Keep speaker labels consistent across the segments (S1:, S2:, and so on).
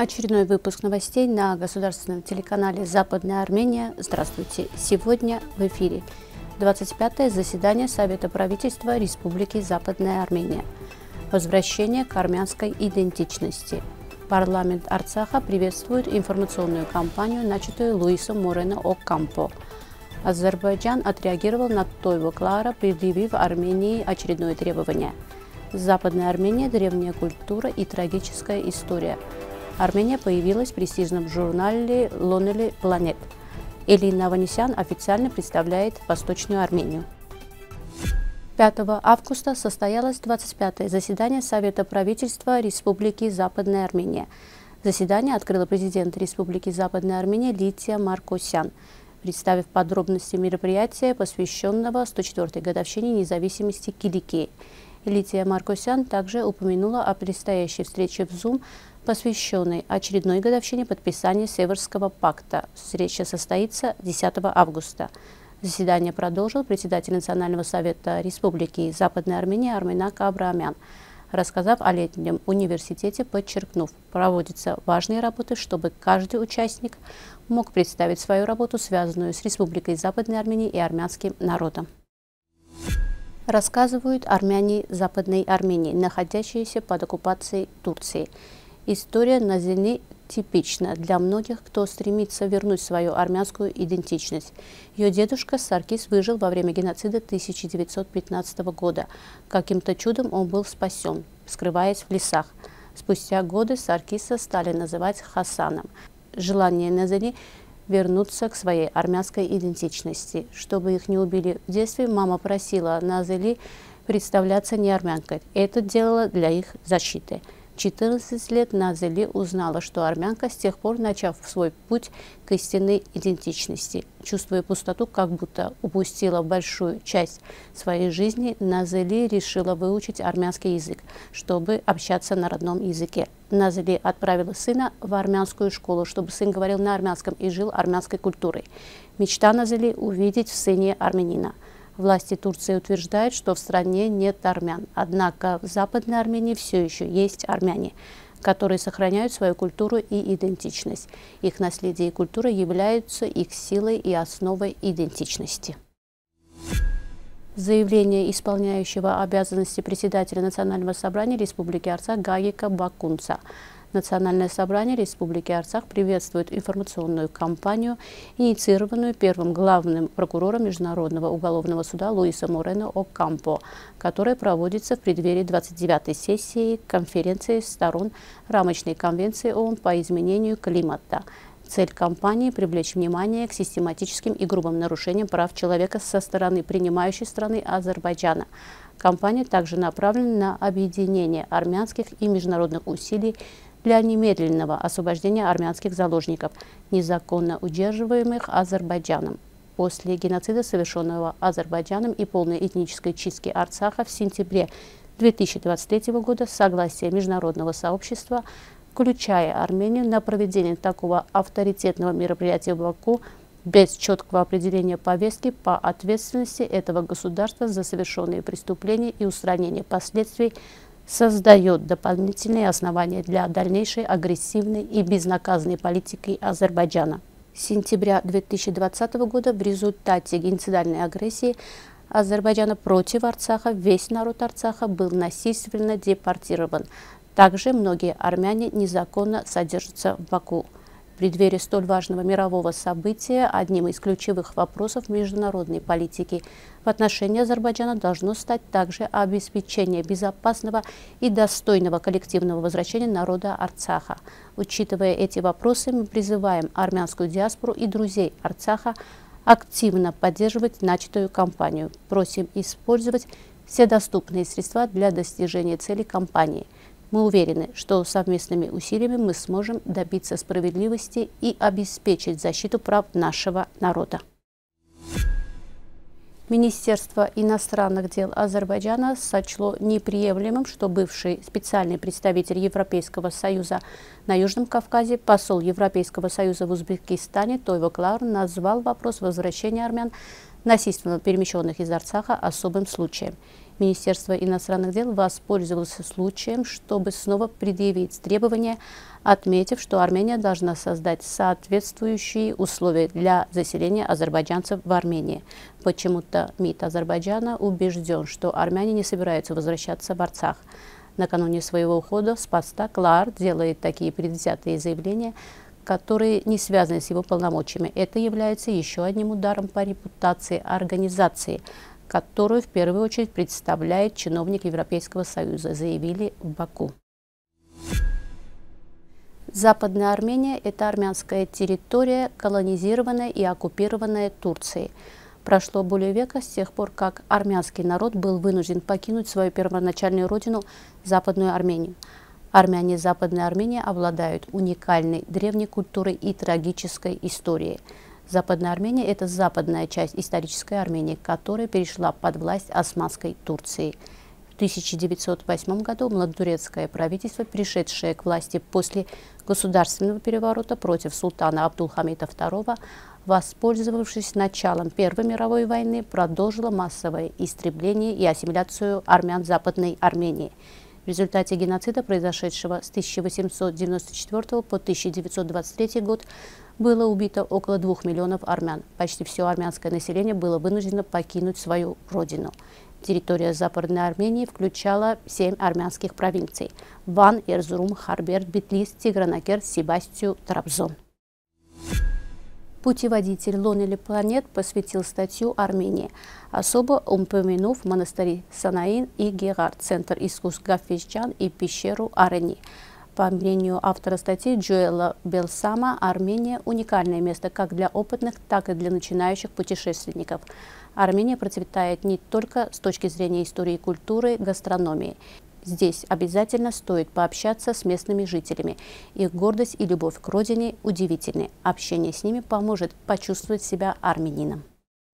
S1: Очередной выпуск новостей на государственном телеканале «Западная Армения». Здравствуйте! Сегодня в эфире 25-е заседание Совета правительства Республики Западная Армения. Возвращение к армянской идентичности. Парламент Арцаха приветствует информационную кампанию, начатую Луисом Морено Окампо. Азербайджан отреагировал на Тойву Клара, предъявив Армении очередное требование. Западная Армения – древняя культура и трагическая история. Армения появилась в престижном журнале Lonely Planet. Элина Аванесян официально представляет Восточную Армению. 5 августа состоялось 25-е заседание Совета правительства Республики Западная Армения. Заседание открыла президент Республики Западная Армения Лития Маркосян, представив подробности мероприятия, посвященного 104-й годовщине независимости Киликии. Лития Маркосян также упомянула о предстоящей встрече в Zoom, посвященной очередной годовщине подписания Северского пакта. Встреча состоится 10 августа. Заседание продолжил председатель Национального совета Республики Западная Армения Арменак Абраамян, рассказав о летнем университете, подчеркнув, проводятся важные работы, чтобы каждый участник мог представить свою работу, связанную с Республикой Западной Армении и армянским народом. Рассказывают армяне Западной Армении, находящиеся под оккупацией Турции. История Назили типична для многих, кто стремится вернуть свою армянскую идентичность. Ее дедушка Саркис выжил во время геноцида 1915 года. Каким-то чудом он был спасен, скрываясь в лесах. Спустя годы Саркиса стали называть Хасаном. Желание Назили вернуться к своей армянской идентичности. Чтобы их не убили в детстве, мама просила Назили представляться не армянкой. Это делала для их защиты. 14 лет Назили узнала, что армянка, с тех пор начав свой путь к истинной идентичности. Чувствуя пустоту, как будто упустила большую часть своей жизни, Назили решила выучить армянский язык, чтобы общаться на родном языке. Назили отправила сына в армянскую школу, чтобы сын говорил на армянском и жил армянской культурой. Мечта Назили – увидеть в сыне армянина. Власти Турции утверждают, что в стране нет армян. Однако в Западной Армении все еще есть армяне, которые сохраняют свою культуру и идентичность. Их наследие и культура являются их силой и основой идентичности. Заявление исполняющего обязанности председателя Национального собрания Республики Арцах Гагика Бакунца. Национальное собрание Республики Арцах приветствует информационную кампанию, инициированную первым главным прокурором Международного уголовного суда Луисом Морено Окампо, которая проводится в преддверии 29-й сессии конференции сторон рамочной конвенции ООН по изменению климата. Цель кампании – привлечь внимание к систематическим и грубым нарушениям прав человека со стороны принимающей страны Азербайджана. Кампания также направлена на объединение армянских и международных усилий для немедленного освобождения армянских заложников, незаконно удерживаемых Азербайджаном. После геноцида, совершенного Азербайджаном, и полной этнической чистки Арцаха в сентябре 2023 года, согласие международного сообщества, включая Армению, на проведение такого авторитетного мероприятия в Баку без четкого определения повестки по ответственности этого государства за совершенные преступления и устранение последствий, создает дополнительные основания для дальнейшей агрессивной и безнаказанной политики Азербайджана. С сентября 2020 года в результате геноцидальной агрессии Азербайджана против Арцаха весь народ Арцаха был насильственно депортирован. Также многие армяне незаконно содержатся в Баку. В преддверии столь важного мирового события одним из ключевых вопросов международной политики в отношении Азербайджана должно стать также обеспечение безопасного и достойного коллективного возвращения народа Арцаха. Учитывая эти вопросы, мы призываем армянскую диаспору и друзей Арцаха активно поддерживать начатую кампанию. Просим использовать все доступные средства для достижения целей кампании. Мы уверены, что совместными усилиями мы сможем добиться справедливости и обеспечить защиту прав нашего народа. Министерство иностранных дел Азербайджана сочло неприемлемым, что бывший специальный представитель Европейского союза на Южном Кавказе, посол Европейского союза в Узбекистане Тойву Клар назвал вопрос возвращения армян, насильственно перемещенных из Арцаха, особым случаем. Министерство иностранных дел воспользовалось случаем, чтобы снова предъявить требования, отметив, что Армения должна создать соответствующие условия для заселения азербайджанцев в Армении. Почему-то МИД Азербайджана убежден, что армяне не собираются возвращаться в Арцах. Накануне своего ухода с поста Клаар делает такие предвзятые заявления, которые не связаны с его полномочиями. Это является еще одним ударом по репутации организации, которую в первую очередь представляет чиновник Европейского Союза, заявили в Баку. Западная Армения – это армянская территория, колонизированная и оккупированная Турцией. Прошло более века с тех пор, как армянский народ был вынужден покинуть свою первоначальную родину – Западную Армению. Армяне Западной Армении обладают уникальной древней культурой и трагической историей. Западная Армения – это западная часть исторической Армении, которая перешла под власть Османской Турции. В 1908 году младотурецкое правительство, пришедшее к власти после государственного переворота против султана Абдулхамида II, воспользовавшись началом Первой мировой войны, продолжило массовое истребление и ассимиляцию армян Западной Армении. В результате геноцида, произошедшего с 1894 по 1923 год, было убито около 2 миллионов армян. Почти все армянское население было вынуждено покинуть свою родину. Территория Западной Армении включала 7 армянских провинций – Ван, Эрзурум, Харбер, Битлис, Тигранакер, Себастью, Трабзон. Путеводитель Lonely Planet посвятил статью Армении, особо упомянув монастыри Санаин и Гегар, Центр искусств Гафезджан и пещеру Арени. По мнению автора статьи Джоэла Белсама, Армения – уникальное место как для опытных, так и для начинающих путешественников. Армения процветает не только с точки зрения истории и культуры, гастрономии. Здесь обязательно стоит пообщаться с местными жителями. Их гордость и любовь к родине удивительны. Общение с ними поможет почувствовать себя армянином.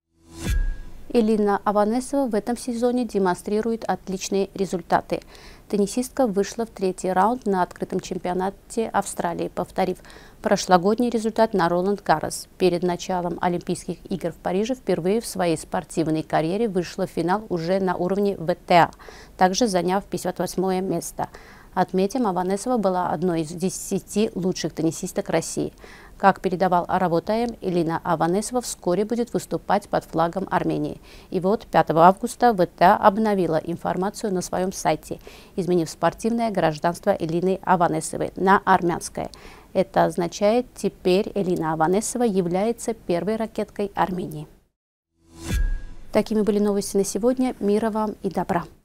S1: Элина Аванесова в этом сезоне демонстрирует отличные результаты. Теннисистка вышла в 3-й раунд на открытом чемпионате Австралии, повторив прошлогодний результат на Роланд Гаррос. Перед началом Олимпийских игр в Париже впервые в своей спортивной карьере вышла в финал уже на уровне ВТА, также заняв 58-е место. Отметим, Аванесова была одной из 10 лучших теннисисток России. Как передавал Аравотайм, Элина Аванесова вскоре будет выступать под флагом Армении. И вот 5 августа ВТА обновила информацию на своем сайте, изменив спортивное гражданство Элины Аванесовой на армянское. Это означает, теперь Элина Аванесова является первой ракеткой Армении. Такими были новости на сегодня. Мира вам и добра!